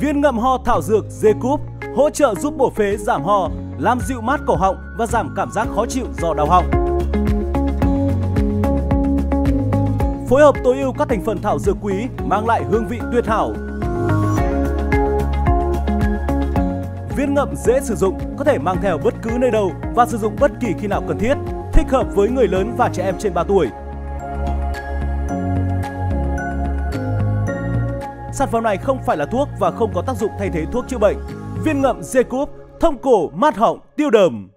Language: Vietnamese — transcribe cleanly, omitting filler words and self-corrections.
Viên ngậm ho thảo dược J-Cup hỗ trợ giúp bổ phế giảm ho, làm dịu mát cổ họng và giảm cảm giác khó chịu do đau họng. Phối hợp tối ưu các thành phần thảo dược quý mang lại hương vị tuyệt hảo. Viên ngậm dễ sử dụng, có thể mang theo bất cứ nơi đâu và sử dụng bất kỳ khi nào cần thiết, thích hợp với người lớn và trẻ em trên 3 tuổi. Sản phẩm này không phải là thuốc và không có tác dụng thay thế thuốc chữa bệnh. Viên ngậm J-Cup thông cổ, mát họng, tiêu đờm.